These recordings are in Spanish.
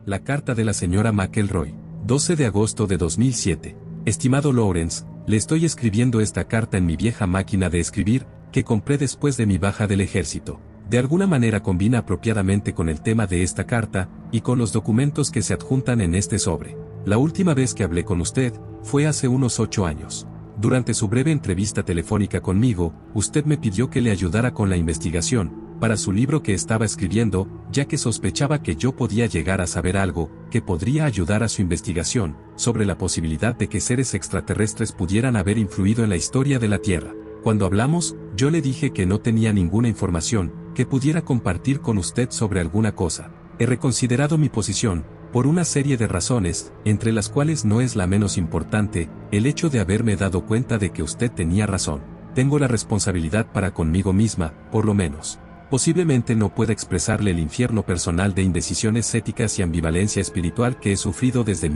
La carta de la señora McElroy. 12 de agosto de 2007. Estimado Lawrence, le estoy escribiendo esta carta en mi vieja máquina de escribir, que compré después de mi baja del ejército. De alguna manera combina apropiadamente con el tema de esta carta, y con los documentos que se adjuntan en este sobre. La última vez que hablé con usted, fue hace unos 8 años. Durante su breve entrevista telefónica conmigo, usted me pidió que le ayudara con la investigación, para su libro que estaba escribiendo, ya que sospechaba que yo podía llegar a saber algo, que podría ayudar a su investigación, sobre la posibilidad de que seres extraterrestres pudieran haber influido en la historia de la Tierra. Cuando hablamos, yo le dije que no tenía ninguna información, que pudiera compartir con usted sobre alguna cosa. He reconsiderado mi posición, por una serie de razones, entre las cuales no es la menos importante, el hecho de haberme dado cuenta de que usted tenía razón. Tengo la responsabilidad para conmigo misma, por lo menos. Posiblemente no pueda expresarle el infierno personal de indecisiones éticas y ambivalencia espiritual que he sufrido desde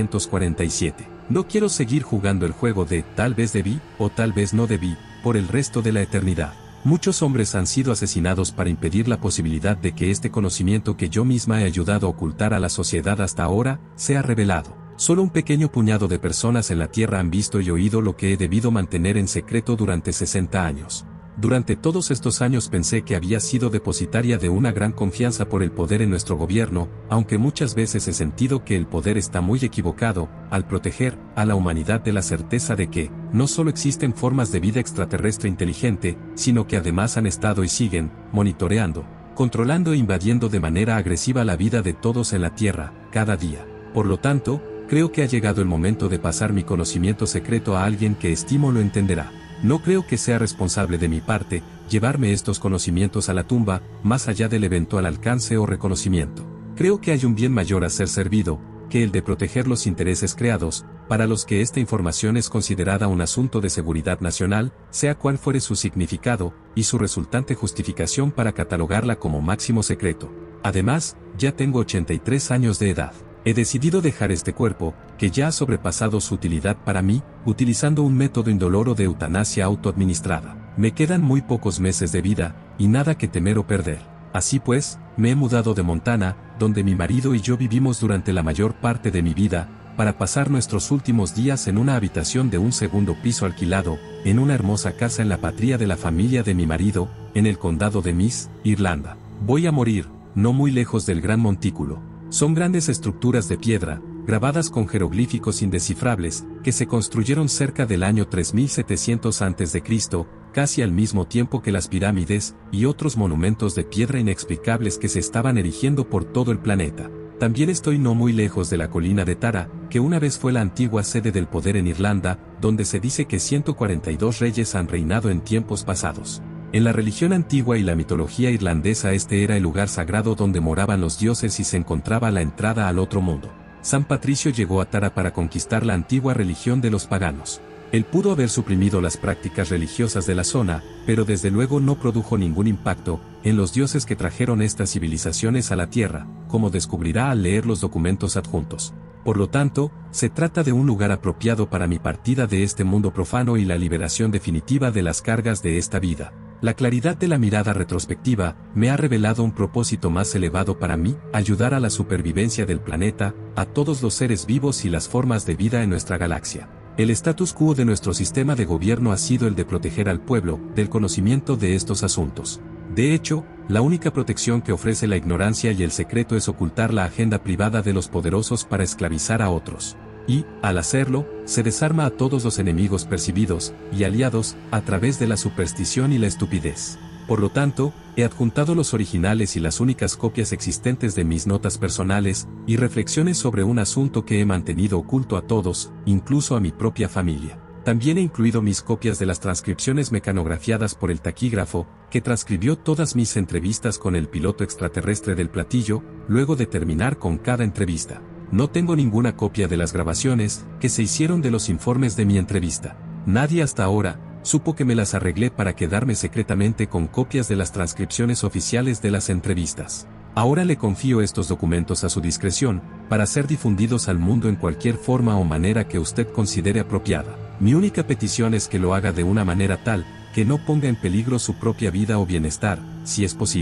1947. No quiero seguir jugando el juego de tal vez debí, o tal vez no debí, por el resto de la eternidad. Muchos hombres han sido asesinados para impedir la posibilidad de que este conocimiento que yo misma he ayudado a ocultar a la sociedad hasta ahora, sea revelado. Solo un pequeño puñado de personas en la Tierra han visto y oído lo que he debido mantener en secreto durante 60 años. Durante todos estos años pensé que había sido depositaria de una gran confianza por el poder en nuestro gobierno, aunque muchas veces he sentido que el poder está muy equivocado, al proteger a la humanidad de la certeza de que, no solo existen formas de vida extraterrestre inteligente, sino que además han estado y siguen, monitoreando, controlando e invadiendo de manera agresiva la vida de todos en la Tierra, cada día. Por lo tanto, creo que ha llegado el momento de pasar mi conocimiento secreto a alguien que estimo lo entenderá. No creo que sea responsable de mi parte, llevarme estos conocimientos a la tumba, más allá del eventual alcance o reconocimiento. Creo que hay un bien mayor a ser servido, que el de proteger los intereses creados, para los que esta información es considerada un asunto de seguridad nacional, sea cual fuere su significado, y su resultante justificación para catalogarla como máximo secreto. Además, ya tengo 83 años de edad. He decidido dejar este cuerpo, que ya ha sobrepasado su utilidad para mí, utilizando un método indoloro de eutanasia autoadministrada. Me quedan muy pocos meses de vida, y nada que temer o perder. Así pues, me he mudado de Montana, donde mi marido y yo vivimos durante la mayor parte de mi vida, para pasar nuestros últimos días en una habitación de un segundo piso alquilado, en una hermosa casa en la patria de la familia de mi marido, en el condado de Meath, Irlanda. Voy a morir, no muy lejos del Gran Montículo. Son grandes estructuras de piedra, grabadas con jeroglíficos indescifrables, que se construyeron cerca del año 3700 a.C., casi al mismo tiempo que las pirámides, y otros monumentos de piedra inexplicables que se estaban erigiendo por todo el planeta. También estoy no muy lejos de la colina de Tara, que una vez fue la antigua sede del poder en Irlanda, donde se dice que 142 reyes han reinado en tiempos pasados. En la religión antigua y la mitología irlandesa este era el lugar sagrado donde moraban los dioses y se encontraba la entrada al otro mundo. San Patricio llegó a Tara para conquistar la antigua religión de los paganos. Él pudo haber suprimido las prácticas religiosas de la zona, pero desde luego no produjo ningún impacto en los dioses que trajeron estas civilizaciones a la Tierra, como descubrirá al leer los documentos adjuntos. Por lo tanto, se trata de un lugar apropiado para mi partida de este mundo profano y la liberación definitiva de las cargas de esta vida. La claridad de la mirada retrospectiva me ha revelado un propósito más elevado para mí, ayudar a la supervivencia del planeta, a todos los seres vivos y las formas de vida en nuestra galaxia. El status quo de nuestro sistema de gobierno ha sido el de proteger al pueblo del conocimiento de estos asuntos. De hecho, la única protección que ofrece la ignorancia y el secreto es ocultar la agenda privada de los poderosos para esclavizar a otros. Y, al hacerlo, se desarma a todos los enemigos percibidos y aliados a través de la superstición y la estupidez. Por lo tanto, he adjuntado los originales y las únicas copias existentes de mis notas personales y reflexiones sobre un asunto que he mantenido oculto a todos, incluso a mi propia familia. También he incluido mis copias de las transcripciones mecanografiadas por el taquígrafo, que transcribió todas mis entrevistas con el piloto extraterrestre del platillo, luego de terminar con cada entrevista. No tengo ninguna copia de las grabaciones que se hicieron de los informes de mi entrevista. Nadie hasta ahora supo que me las arreglé para quedarme secretamente con copias de las transcripciones oficiales de las entrevistas. Ahora le confío estos documentos a su discreción, para ser difundidos al mundo en cualquier forma o manera que usted considere apropiada. Mi única petición es que lo haga de una manera tal, que no ponga en peligro su propia vida o bienestar, si es posible.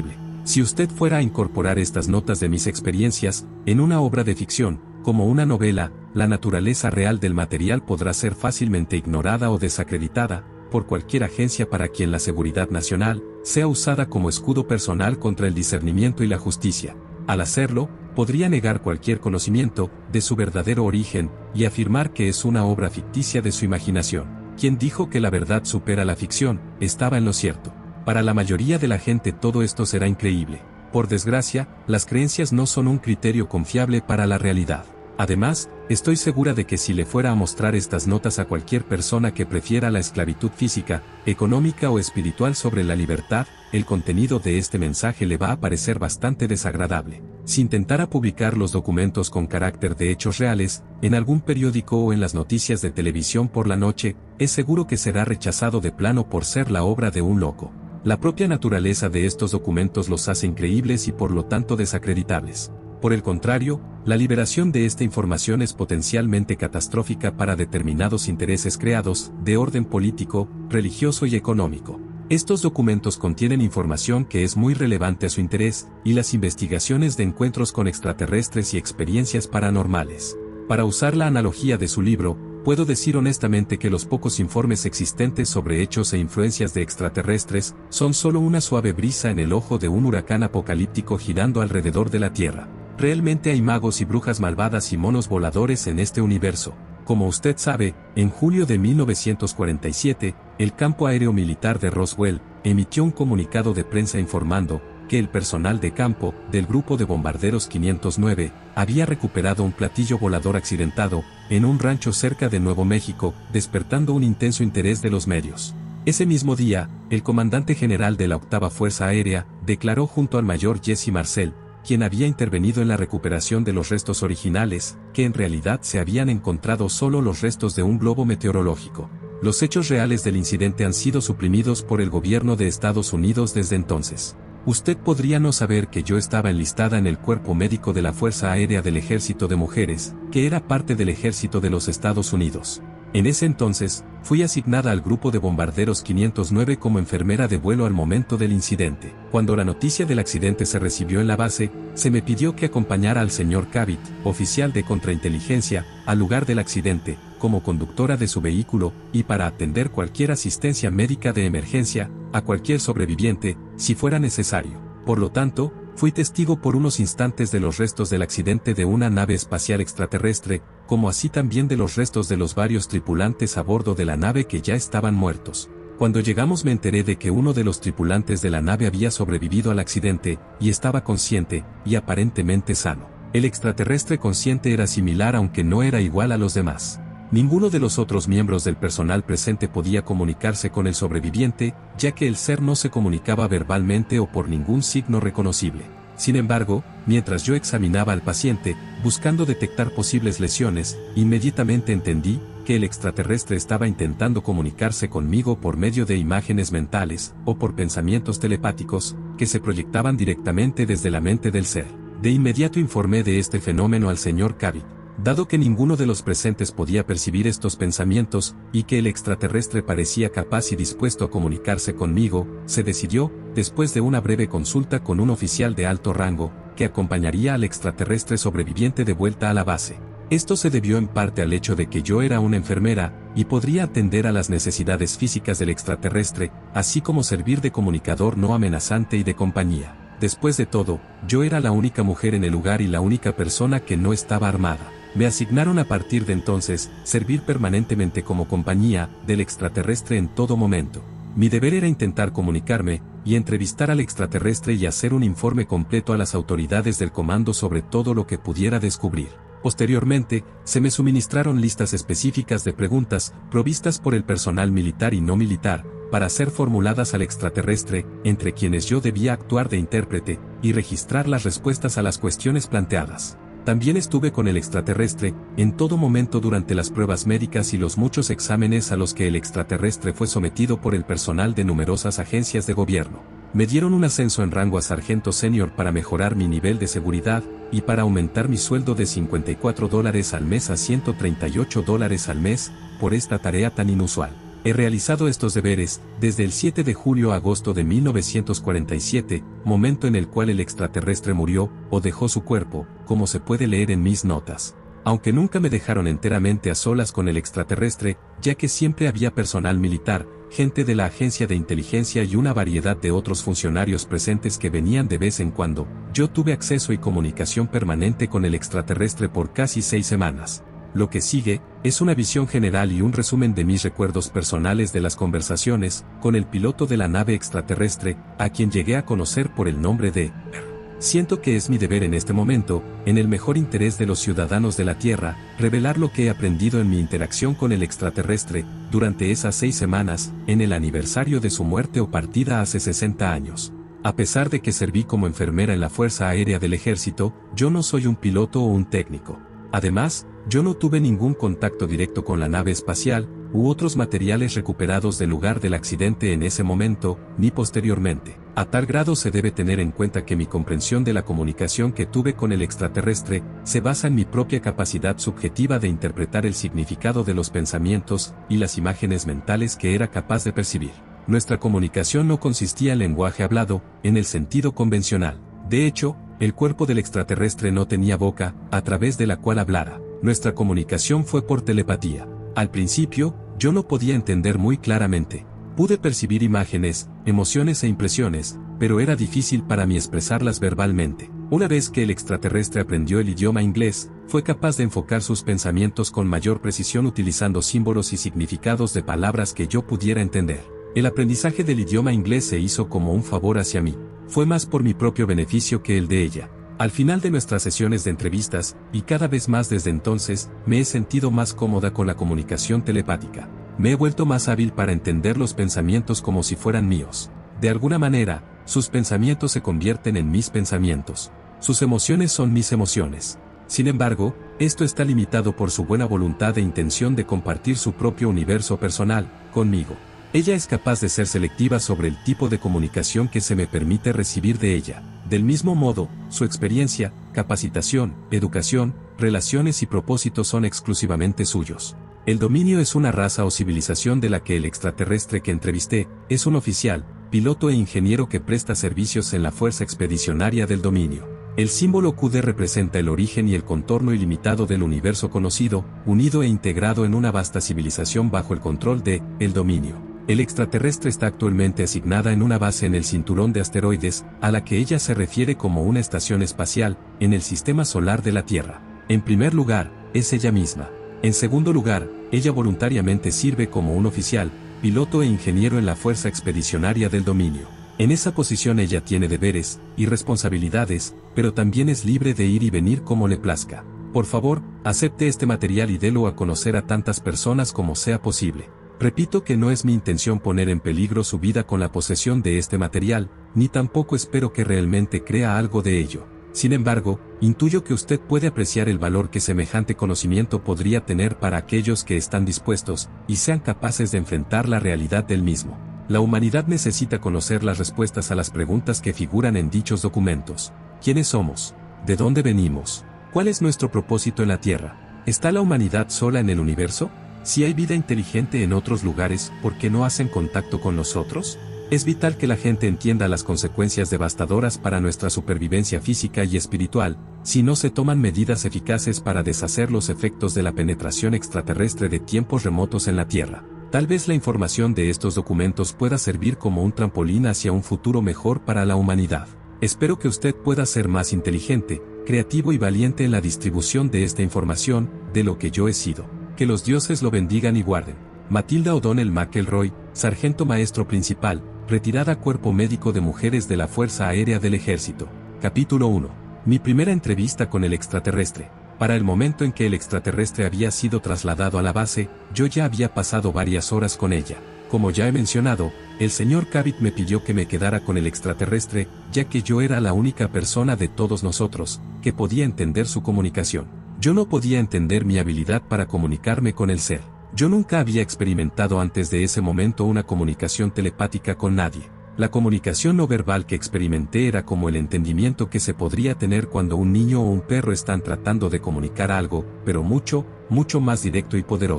Si usted fuera a incorporar estas notas de mis experiencias en una obra de ficción, como una novela, la naturaleza real del material podrá ser fácilmente ignorada o desacreditada por cualquier agencia para quien la seguridad nacional sea usada como escudo personal contra el discernimiento y la justicia. Al hacerlo, podría negar cualquier conocimiento de su verdadero origen y afirmar que es una obra ficticia de su imaginación. Quien dijo que la verdad supera la ficción, estaba en lo cierto. Para la mayoría de la gente todo esto será increíble. Por desgracia, las creencias no son un criterio confiable para la realidad. Además, estoy segura de que si le fuera a mostrar estas notas a cualquier persona que prefiera la esclavitud física, económica o espiritual sobre la libertad, el contenido de este mensaje le va a parecer bastante desagradable. Si intentara publicar los documentos con carácter de hechos reales, en algún periódico o en las noticias de televisión por la noche, es seguro que será rechazado de plano por ser la obra de un loco. La propia naturaleza de estos documentos los hace increíbles y por lo tanto desacreditables. Por el contrario, la liberación de esta información es potencialmente catastrófica para determinados intereses creados, de orden político, religioso y económico. Estos documentos contienen información que es muy relevante a su interés, y las investigaciones de encuentros con extraterrestres y experiencias paranormales. Para usar la analogía de su libro, puedo decir honestamente que los pocos informes existentes sobre hechos e influencias de extraterrestres son solo una suave brisa en el ojo de un huracán apocalíptico girando alrededor de la Tierra. Realmente hay magos y brujas malvadas y monos voladores en este universo. Como usted sabe, en julio de 1947, el campo aéreo militar de Roswell emitió un comunicado de prensa informando que el personal de campo del grupo de bombarderos 509 había recuperado un platillo volador accidentado en un rancho cerca de Nuevo México, despertando un intenso interés de los medios. Ese mismo día, el comandante general de la Octava Fuerza Aérea declaró junto al mayor Jesse Marcel, quien había intervenido en la recuperación de los restos originales, que en realidad se habían encontrado solo los restos de un globo meteorológico. Los hechos reales del incidente han sido suprimidos por el gobierno de Estados Unidos desde entonces. Usted podría no saber que yo estaba enlistada en el cuerpo médico de la Fuerza Aérea del Ejército de Mujeres, que era parte del Ejército de los Estados Unidos. En ese entonces, fui asignada al grupo de bombarderos 509 como enfermera de vuelo al momento del incidente. Cuando la noticia del accidente se recibió en la base, se me pidió que acompañara al señor Cavit, oficial de contrainteligencia, al lugar del accidente, como conductora de su vehículo, y para atender cualquier asistencia médica de emergencia, a cualquier sobreviviente, si fuera necesario. Por lo tanto, fui testigo por unos instantes de los restos del accidente de una nave espacial extraterrestre, como así también de los restos de los varios tripulantes a bordo de la nave que ya estaban muertos. Cuando llegamos me enteré de que uno de los tripulantes de la nave había sobrevivido al accidente, y estaba consciente, y aparentemente sano. El extraterrestre consciente era similar aunque no era igual a los demás. Ninguno de los otros miembros del personal presente podía comunicarse con el sobreviviente, ya que el ser no se comunicaba verbalmente o por ningún signo reconocible. Sin embargo, mientras yo examinaba al paciente, buscando detectar posibles lesiones, inmediatamente entendí que el extraterrestre estaba intentando comunicarse conmigo por medio de imágenes mentales, o por pensamientos telepáticos, que se proyectaban directamente desde la mente del ser. De inmediato informé de este fenómeno al señor Cavit. Dado que ninguno de los presentes podía percibir estos pensamientos, y que el extraterrestre parecía capaz y dispuesto a comunicarse conmigo, se decidió, después de una breve consulta con un oficial de alto rango, que acompañaría al extraterrestre sobreviviente de vuelta a la base. Esto se debió en parte al hecho de que yo era una enfermera, y podría atender a las necesidades físicas del extraterrestre, así como servir de comunicador no amenazante y de compañía. Después de todo, yo era la única mujer en el lugar y la única persona que no estaba armada. Me asignaron a partir de entonces, servir permanentemente como compañía del extraterrestre en todo momento. Mi deber era intentar comunicarme, y entrevistar al extraterrestre y hacer un informe completo a las autoridades del comando sobre todo lo que pudiera descubrir. Posteriormente, se me suministraron listas específicas de preguntas, provistas por el personal militar y no militar, para ser formuladas al extraterrestre, entre quienes yo debía actuar de intérprete, y registrar las respuestas a las cuestiones planteadas. También estuve con el extraterrestre, en todo momento durante las pruebas médicas y los muchos exámenes a los que el extraterrestre fue sometido por el personal de numerosas agencias de gobierno. Me dieron un ascenso en rango a sargento senior para mejorar mi nivel de seguridad, y para aumentar mi sueldo de $54 al mes a $138 al mes, por esta tarea tan inusual. He realizado estos deberes desde el 7 de julio a agosto de 1947, momento en el cual el extraterrestre murió o dejó su cuerpo, como se puede leer en mis notas. Aunque nunca me dejaron enteramente a solas con el extraterrestre, ya que siempre había personal militar, gente de la agencia de inteligencia y una variedad de otros funcionarios presentes que venían de vez en cuando, yo tuve acceso y comunicación permanente con el extraterrestre por casi 6 semanas. Lo que sigue es una visión general y un resumen de mis recuerdos personales de las conversaciones con el piloto de la nave extraterrestre, a quien llegué a conocer por el nombre de Siento que es mi deber en este momento, en el mejor interés de los ciudadanos de la Tierra, revelar lo que he aprendido en mi interacción con el extraterrestre, durante esas 6 semanas, en el aniversario de su muerte o partida hace 60 años. A pesar de que serví como enfermera en la Fuerza Aérea del Ejército, yo no soy un piloto o un técnico. Además, yo no tuve ningún contacto directo con la nave espacial, u otros materiales recuperados del lugar del accidente en ese momento, ni posteriormente. A tal grado se debe tener en cuenta que mi comprensión de la comunicación que tuve con el extraterrestre, se basa en mi propia capacidad subjetiva de interpretar el significado de los pensamientos, y las imágenes mentales que era capaz de percibir. Nuestra comunicación no consistía en lenguaje hablado, en el sentido convencional. De hecho, el cuerpo del extraterrestre no tenía boca, a través de la cual hablara. Nuestra comunicación fue por telepatía. Al principio, yo no podía entender muy claramente. Pude percibir imágenes, emociones e impresiones, pero era difícil para mí expresarlas verbalmente. Una vez que el extraterrestre aprendió el idioma inglés, fue capaz de enfocar sus pensamientos con mayor precisión utilizando símbolos y significados de palabras que yo pudiera entender. El aprendizaje del idioma inglés se hizo como un favor hacia mí. Fue más por mi propio beneficio que el de ella. Al final de nuestras sesiones de entrevistas, y cada vez más desde entonces, me he sentido más cómoda con la comunicación telepática. Me he vuelto más hábil para entender los pensamientos como si fueran míos. De alguna manera, sus pensamientos se convierten en mis pensamientos. Sus emociones son mis emociones. Sin embargo, esto está limitado por su buena voluntad e intención de compartir su propio universo personal, conmigo. Ella es capaz de ser selectiva sobre el tipo de comunicación que se me permite recibir de ella. Del mismo modo, su experiencia, capacitación, educación, relaciones y propósitos son exclusivamente suyos. El dominio es una raza o civilización de la que el extraterrestre que entrevisté es un oficial, piloto e ingeniero que presta servicios en la Fuerza Expedicionaria del Dominio. El símbolo QD representa el origen y el contorno ilimitado del universo conocido, unido e integrado en una vasta civilización bajo el control de el Dominio. El extraterrestre está actualmente asignada en una base en el cinturón de asteroides, a la que ella se refiere como una estación espacial, en el sistema solar de la Tierra. En primer lugar, es ella misma. En segundo lugar, ella voluntariamente sirve como un oficial, piloto e ingeniero en la Fuerza Expedicionaria del Dominio. En esa posición ella tiene deberes y responsabilidades, pero también es libre de ir y venir como le plazca. Por favor, acepte este material y délo a conocer a tantas personas como sea posible. Repito que no es mi intención poner en peligro su vida con la posesión de este material, ni tampoco espero que realmente crea algo de ello. Sin embargo, intuyo que usted puede apreciar el valor que semejante conocimiento podría tener para aquellos que están dispuestos, y sean capaces de enfrentar la realidad del mismo. La humanidad necesita conocer las respuestas a las preguntas que figuran en dichos documentos. ¿Quiénes somos? ¿De dónde venimos? ¿Cuál es nuestro propósito en la Tierra? ¿Está la humanidad sola en el universo? Si hay vida inteligente en otros lugares, ¿por qué no hacen contacto con nosotros? Es vital que la gente entienda las consecuencias devastadoras para nuestra supervivencia física y espiritual, si no se toman medidas eficaces para deshacer los efectos de la penetración extraterrestre de tiempos remotos en la Tierra. Tal vez la información de estos documentos pueda servir como un trampolín hacia un futuro mejor para la humanidad. Espero que usted pueda ser más inteligente, creativo y valiente en la distribución de esta información, de lo que yo he sido. Que los dioses lo bendigan y guarden. Matilda O'Donnell McElroy, Sargento Maestro Principal, retirada Cuerpo Médico de Mujeres de la Fuerza Aérea del Ejército. Capítulo 1. Mi primera entrevista con el extraterrestre. Para el momento en que el extraterrestre había sido trasladado a la base, yo ya había pasado varias horas con ella. Como ya he mencionado, el señor Cabot me pidió que me quedara con el extraterrestre, ya que yo era la única persona de todos nosotros que podía entender su comunicación. Yo no podía entender mi habilidad para comunicarme con el ser. Yo nunca había experimentado antes de ese momento una comunicación telepática con nadie. La comunicación no verbal que experimenté era como el entendimiento que se podría tener cuando un niño o un perro están tratando de comunicar algo, pero mucho, mucho más directo y poderoso.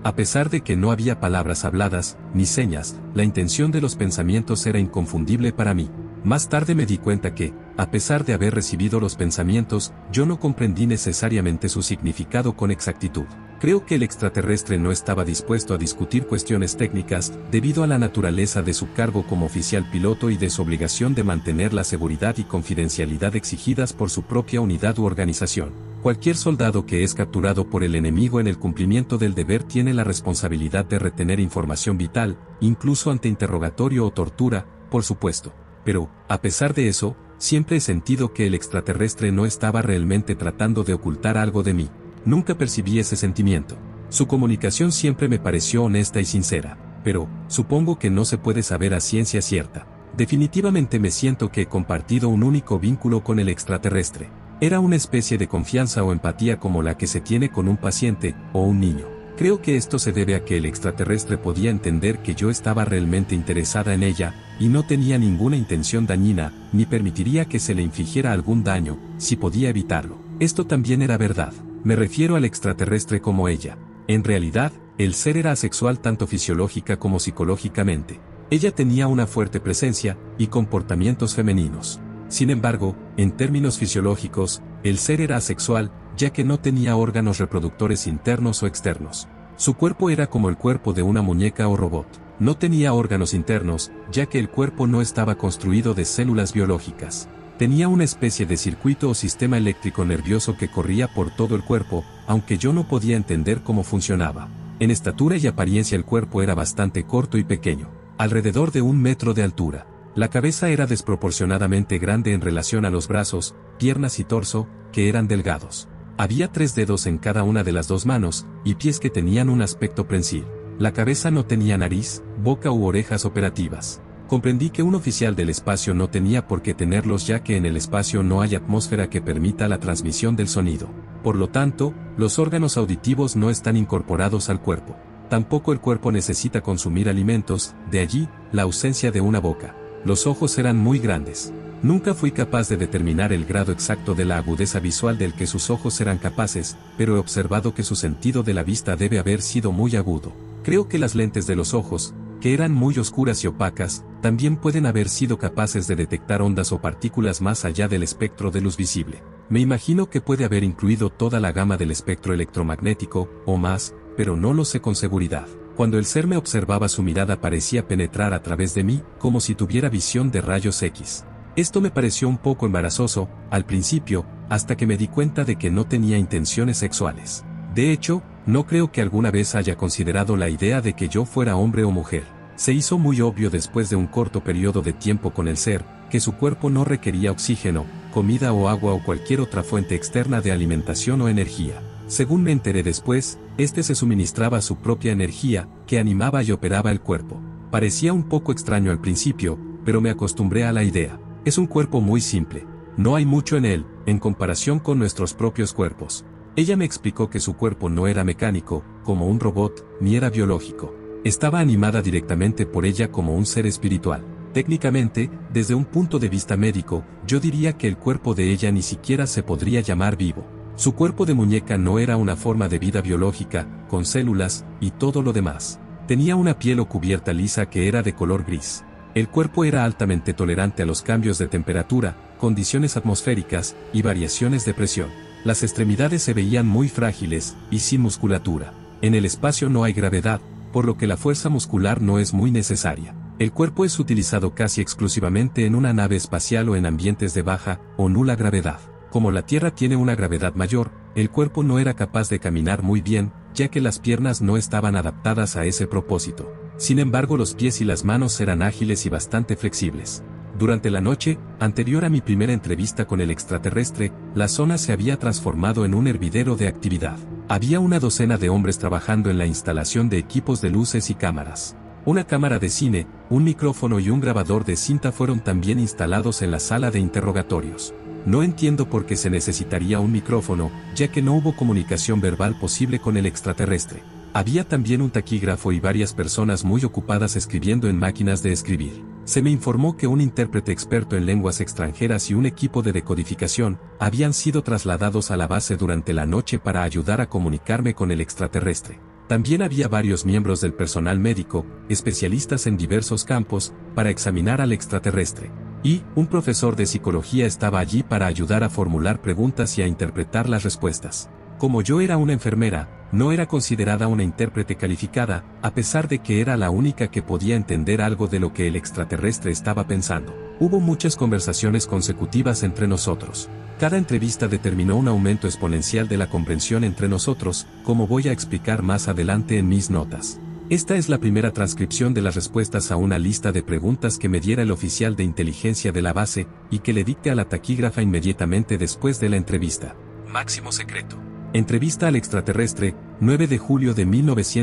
A pesar de que no había palabras habladas, ni señas, la intención de los pensamientos era inconfundible para mí. Más tarde me di cuenta que, a pesar de haber recibido los pensamientos, yo no comprendí necesariamente su significado con exactitud. Creo que el extraterrestre no estaba dispuesto a discutir cuestiones técnicas, debido a la naturaleza de su cargo como oficial piloto y de su obligación de mantener la seguridad y confidencialidad exigidas por su propia unidad u organización. Cualquier soldado que es capturado por el enemigo en el cumplimiento del deber tiene la responsabilidad de retener información vital, incluso ante interrogatorio o tortura, por supuesto. Pero, a pesar de eso, siempre he sentido que el extraterrestre no estaba realmente tratando de ocultar algo de mí. Nunca percibí ese sentimiento. Su comunicación siempre me pareció honesta y sincera. Pero, supongo que no se puede saber a ciencia cierta. Definitivamente me siento que he compartido un único vínculo con el extraterrestre. Era una especie de confianza o empatía como la que se tiene con un paciente o un niño. Creo que esto se debe a que el extraterrestre podía entender que yo estaba realmente interesada en ella, y no tenía ninguna intención dañina, ni permitiría que se le infligiera algún daño, si podía evitarlo. Esto también era verdad. Me refiero al extraterrestre como ella. En realidad, el ser era asexual tanto fisiológica como psicológicamente. Ella tenía una fuerte presencia y comportamientos femeninos. Sin embargo, en términos fisiológicos, el ser era asexual, ya que no tenía órganos reproductores internos o externos. Su cuerpo era como el cuerpo de una muñeca o robot. No tenía órganos internos, ya que el cuerpo no estaba construido de células biológicas. Tenía una especie de circuito o sistema eléctrico nervioso que corría por todo el cuerpo, aunque yo no podía entender cómo funcionaba. En estatura y apariencia el cuerpo era bastante corto y pequeño, alrededor de 1 metro de altura. La cabeza era desproporcionadamente grande en relación a los brazos, piernas y torso, que eran delgados. Había 3 dedos en cada una de las 2 manos, y pies que tenían un aspecto prensil. La cabeza no tenía nariz, boca u orejas operativas. Comprendí que un oficial del espacio no tenía por qué tenerlos, ya que en el espacio no hay atmósfera que permita la transmisión del sonido. Por lo tanto, los órganos auditivos no están incorporados al cuerpo. Tampoco el cuerpo necesita consumir alimentos, de allí, la ausencia de una boca. Los ojos eran muy grandes. Nunca fui capaz de determinar el grado exacto de la agudeza visual del que sus ojos eran capaces, pero he observado que su sentido de la vista debe haber sido muy agudo. Creo que las lentes de los ojos, que eran muy oscuras y opacas, también pueden haber sido capaces de detectar ondas o partículas más allá del espectro de luz visible. Me imagino que puede haber incluido toda la gama del espectro electromagnético, o más, pero no lo sé con seguridad. Cuando el ser me observaba, su mirada parecía penetrar a través de mí, como si tuviera visión de rayos X. Esto me pareció un poco embarazoso, al principio, hasta que me di cuenta de que no tenía intenciones sexuales. De hecho, no creo que alguna vez haya considerado la idea de que yo fuera hombre o mujer. Se hizo muy obvio después de un corto periodo de tiempo con el ser, que su cuerpo no requería oxígeno, comida o agua o cualquier otra fuente externa de alimentación o energía. Según me enteré después, este se suministraba su propia energía, que animaba y operaba el cuerpo. Parecía un poco extraño al principio, pero me acostumbré a la idea. Es un cuerpo muy simple. No hay mucho en él, en comparación con nuestros propios cuerpos. Ella me explicó que su cuerpo no era mecánico, como un robot, ni era biológico. Estaba animada directamente por ella como un ser espiritual. Técnicamente, desde un punto de vista médico, yo diría que el cuerpo de ella ni siquiera se podría llamar vivo. Su cuerpo de muñeca no era una forma de vida biológica, con células, y todo lo demás. Tenía una piel o cubierta lisa que era de color gris. El cuerpo era altamente tolerante a los cambios de temperatura, condiciones atmosféricas, y variaciones de presión. Las extremidades se veían muy frágiles, y sin musculatura. En el espacio no hay gravedad, por lo que la fuerza muscular no es muy necesaria. El cuerpo es utilizado casi exclusivamente en una nave espacial o en ambientes de baja o nula gravedad. Como la Tierra tiene una gravedad mayor, el cuerpo no era capaz de caminar muy bien, ya que las piernas no estaban adaptadas a ese propósito. Sin embargo, los pies y las manos eran ágiles y bastante flexibles. Durante la noche, anterior a mi primera entrevista con el extraterrestre, la zona se había transformado en un hervidero de actividad. Había una docena de hombres trabajando en la instalación de equipos de luces y cámaras. Una cámara de cine, un micrófono y un grabador de cinta fueron también instalados en la sala de interrogatorios. No entiendo por qué se necesitaría un micrófono, ya que no hubo comunicación verbal posible con el extraterrestre. Había también un taquígrafo y varias personas muy ocupadas escribiendo en máquinas de escribir. Se me informó que un intérprete experto en lenguas extranjeras y un equipo de decodificación habían sido trasladados a la base durante la noche para ayudar a comunicarme con el extraterrestre. También había varios miembros del personal médico, especialistas en diversos campos, para examinar al extraterrestre. Y, un profesor de psicología estaba allí para ayudar a formular preguntas y a interpretar las respuestas. Como yo era una enfermera, no era considerada una intérprete calificada, a pesar de que era la única que podía entender algo de lo que el extraterrestre estaba pensando. Hubo muchas conversaciones consecutivas entre nosotros. Cada entrevista determinó un aumento exponencial de la comprensión entre nosotros, como voy a explicar más adelante en mis notas. Esta es la primera transcripción de las respuestas a una lista de preguntas que me diera el oficial de inteligencia de la base, y que le dicte a la taquígrafa inmediatamente después de la entrevista. Máximo secreto. Entrevista al extraterrestre, 9 de julio de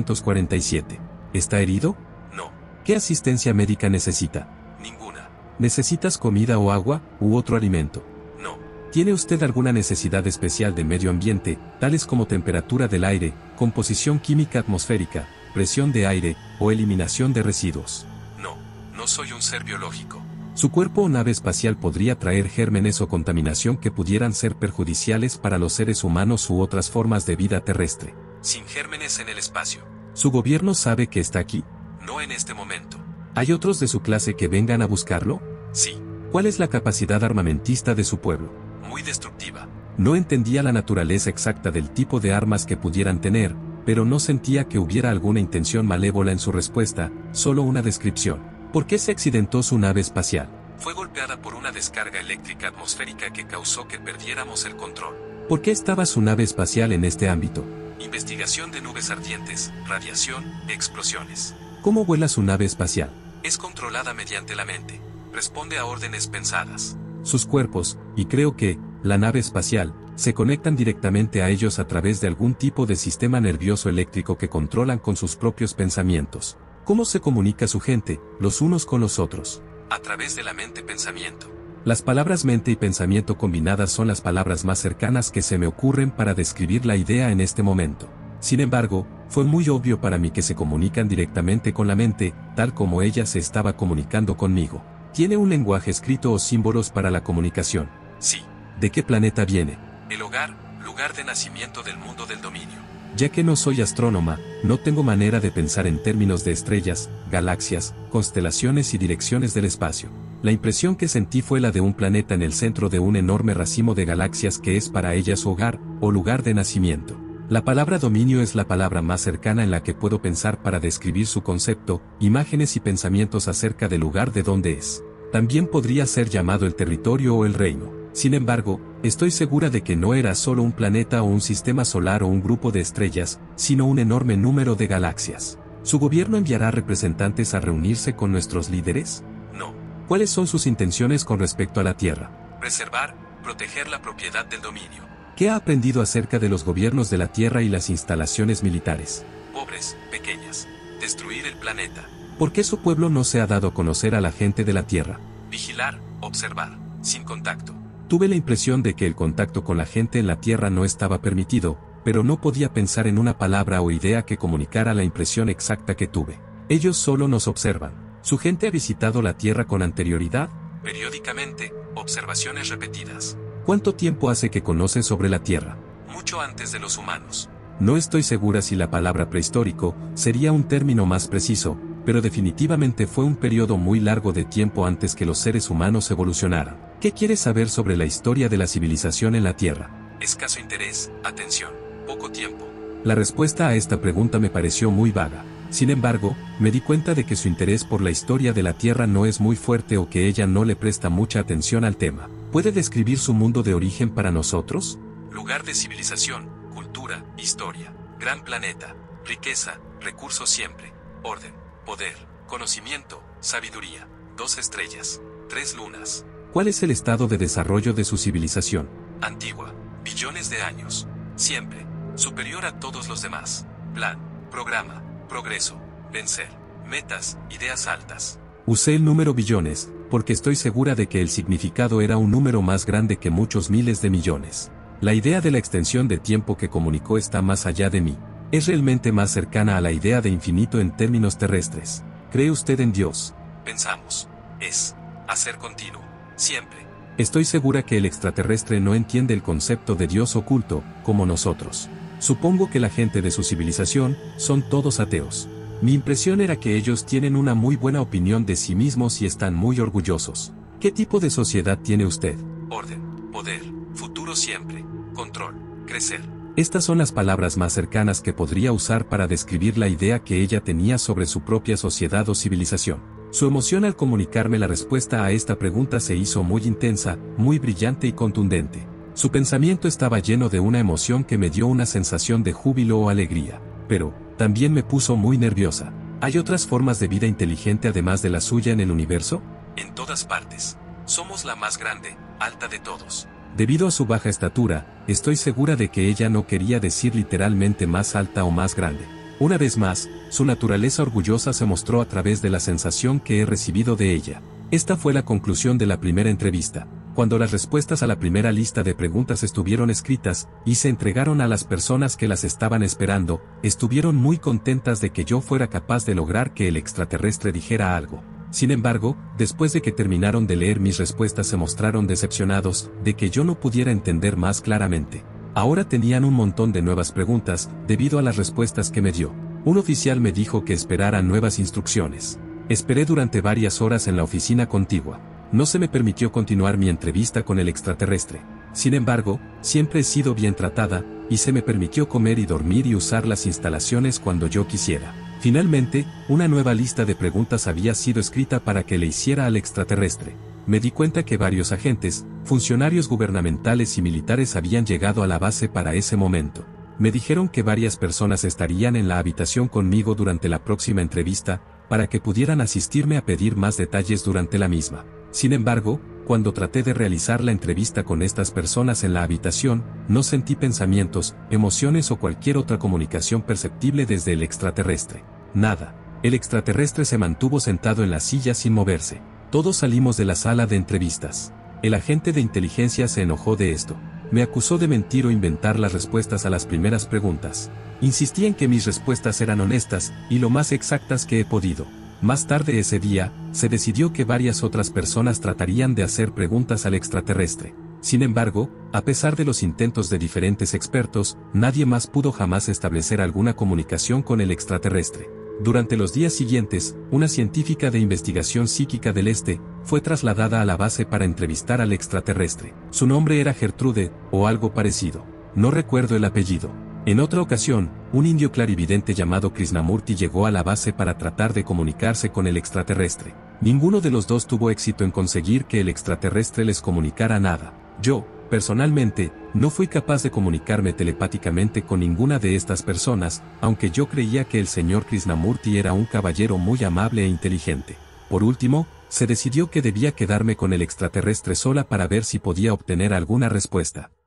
1947. ¿Está herido? No. ¿Qué asistencia médica necesita? Ninguna. ¿Necesitas comida o agua, u otro alimento? No. ¿Tiene usted alguna necesidad especial de medio ambiente, tales como temperatura del aire, composición química atmosférica, presión de aire, o eliminación de residuos? No. No soy un ser biológico. Su cuerpo o nave espacial podría traer gérmenes o contaminación que pudieran ser perjudiciales para los seres humanos u otras formas de vida terrestre. Sin gérmenes en el espacio. ¿Su gobierno sabe que está aquí? No en este momento. ¿Hay otros de su clase que vengan a buscarlo? Sí. ¿Cuál es la capacidad armamentista de su pueblo? Muy destructiva. No entendía la naturaleza exacta del tipo de armas que pudieran tener, pero no sentía que hubiera alguna intención malévola en su respuesta, solo una descripción. ¿Por qué se accidentó su nave espacial? Fue golpeada por una descarga eléctrica atmosférica que causó que perdiéramos el control. ¿Por qué estaba su nave espacial en este ámbito? Investigación de nubes ardientes, radiación, explosiones. ¿Cómo vuela su nave espacial? Es controlada mediante la mente. Responde a órdenes pensadas. Sus cuerpos, y creo que, la nave espacial, se conectan directamente a ellos a través de algún tipo de sistema nervioso eléctrico que controlan con sus propios pensamientos. ¿Cómo se comunica su gente, los unos con los otros? A través de la mente-pensamiento. Las palabras mente y pensamiento combinadas son las palabras más cercanas que se me ocurren para describir la idea en este momento. Sin embargo, fue muy obvio para mí que se comunican directamente con la mente, tal como ella se estaba comunicando conmigo. ¿Tiene un lenguaje escrito o símbolos para la comunicación? Sí. ¿De qué planeta viene? El hogar, lugar de nacimiento del mundo del dominio. Ya que no soy astrónoma, no tengo manera de pensar en términos de estrellas, galaxias, constelaciones y direcciones del espacio. La impresión que sentí fue la de un planeta en el centro de un enorme racimo de galaxias que es para ella su hogar, o lugar de nacimiento. La palabra dominio es la palabra más cercana en la que puedo pensar para describir su concepto, imágenes y pensamientos acerca del lugar de donde es. También podría ser llamado el territorio o el reino. Sin embargo, estoy segura de que no era solo un planeta o un sistema solar o un grupo de estrellas, sino un enorme número de galaxias. ¿Su gobierno enviará representantes a reunirse con nuestros líderes? No. ¿Cuáles son sus intenciones con respecto a la Tierra? Preservar, proteger la propiedad del dominio. ¿Qué ha aprendido acerca de los gobiernos de la Tierra y las instalaciones militares? Pobres, pequeñas. Destruir el planeta. ¿Por qué su pueblo no se ha dado a conocer a la gente de la Tierra? Vigilar, observar, sin contacto. Tuve la impresión de que el contacto con la gente en la Tierra no estaba permitido, pero no podía pensar en una palabra o idea que comunicara la impresión exacta que tuve. Ellos solo nos observan. ¿Su gente ha visitado la Tierra con anterioridad? Periódicamente, observaciones repetidas. ¿Cuánto tiempo hace que conoce sobre la Tierra? Mucho antes de los humanos. No estoy segura si la palabra prehistórico sería un término más preciso, pero definitivamente fue un periodo muy largo de tiempo antes que los seres humanos evolucionaran. ¿Qué quiere saber sobre la historia de la civilización en la Tierra? Escaso interés, atención, poco tiempo. La respuesta a esta pregunta me pareció muy vaga. Sin embargo, me di cuenta de que su interés por la historia de la Tierra no es muy fuerte o que ella no le presta mucha atención al tema. ¿Puede describir su mundo de origen para nosotros? Lugar de civilización, cultura, historia, gran planeta, riqueza, recursos siempre, orden, poder, conocimiento, sabiduría, 2 estrellas, 3 lunas. ¿Cuál es el estado de desarrollo de su civilización? Antigua, billones de años, siempre, superior a todos los demás. Plan, programa, progreso, vencer, metas, ideas altas. Usé el número billones, porque estoy segura de que el significado era un número más grande que muchos miles de millones. La idea de la extensión de tiempo que comunicó está más allá de mí. Es realmente más cercana a la idea de infinito en términos terrestres. ¿Cree usted en Dios? Pensamos. Es. Hacer continuo. Siempre. Estoy segura que el extraterrestre no entiende el concepto de Dios oculto, como nosotros. Supongo que la gente de su civilización son todos ateos. Mi impresión era que ellos tienen una muy buena opinión de sí mismos y están muy orgullosos. ¿Qué tipo de sociedad tiene usted? Orden, poder, futuro siempre, control, crecer. Estas son las palabras más cercanas que podría usar para describir la idea que ella tenía sobre su propia sociedad o civilización. Su emoción al comunicarme la respuesta a esta pregunta se hizo muy intensa, muy brillante y contundente. Su pensamiento estaba lleno de una emoción que me dio una sensación de júbilo o alegría, pero también me puso muy nerviosa. ¿Hay otras formas de vida inteligente además de la suya en el universo? En todas partes. Somos la más grande, alta de todos. Debido a su baja estatura, estoy segura de que ella no quería decir literalmente más alta o más grande. Una vez más, su naturaleza orgullosa se mostró a través de la sensación que he recibido de ella. Esta fue la conclusión de la primera entrevista. Cuando las respuestas a la primera lista de preguntas estuvieron escritas, y se entregaron a las personas que las estaban esperando, estuvieron muy contentas de que yo fuera capaz de lograr que el extraterrestre dijera algo. Sin embargo, después de que terminaron de leer mis respuestas se mostraron decepcionados de que yo no pudiera entender más claramente. Ahora tenían un montón de nuevas preguntas, debido a las respuestas que me dio. Un oficial me dijo que esperara nuevas instrucciones. Esperé durante varias horas en la oficina contigua. No se me permitió continuar mi entrevista con el extraterrestre. Sin embargo, siempre he sido bien tratada, y se me permitió comer y dormir y usar las instalaciones cuando yo quisiera. Finalmente, una nueva lista de preguntas había sido escrita para que le hiciera al extraterrestre. Me di cuenta que varios agentes, funcionarios gubernamentales y militares habían llegado a la base para ese momento. Me dijeron que varias personas estarían en la habitación conmigo durante la próxima entrevista, para que pudieran asistirme a pedir más detalles durante la misma. Sin embargo, cuando traté de realizar la entrevista con estas personas en la habitación, no sentí pensamientos, emociones o cualquier otra comunicación perceptible desde el extraterrestre. Nada. El extraterrestre se mantuvo sentado en la silla sin moverse. Todos salimos de la sala de entrevistas. El agente de inteligencia se enojó de esto. Me acusó de mentir o inventar las respuestas a las primeras preguntas. Insistí en que mis respuestas eran honestas, y lo más exactas que he podido. Más tarde ese día, se decidió que varias otras personas tratarían de hacer preguntas al extraterrestre. Sin embargo, a pesar de los intentos de diferentes expertos, nadie más pudo jamás establecer alguna comunicación con el extraterrestre. Durante los días siguientes, una científica de investigación psíquica del Este fue trasladada a la base para entrevistar al extraterrestre. Su nombre era Gertrude, o algo parecido. No recuerdo el apellido. En otra ocasión, un indio clarividente llamado Krishnamurti llegó a la base para tratar de comunicarse con el extraterrestre. Ninguno de los dos tuvo éxito en conseguir que el extraterrestre les comunicara nada. Yo, personalmente, no fui capaz de comunicarme telepáticamente con ninguna de estas personas, aunque yo creía que el señor Krishnamurti era un caballero muy amable e inteligente. Por último, se decidió que debía quedarme con el extraterrestre sola para ver si podía obtener alguna respuesta.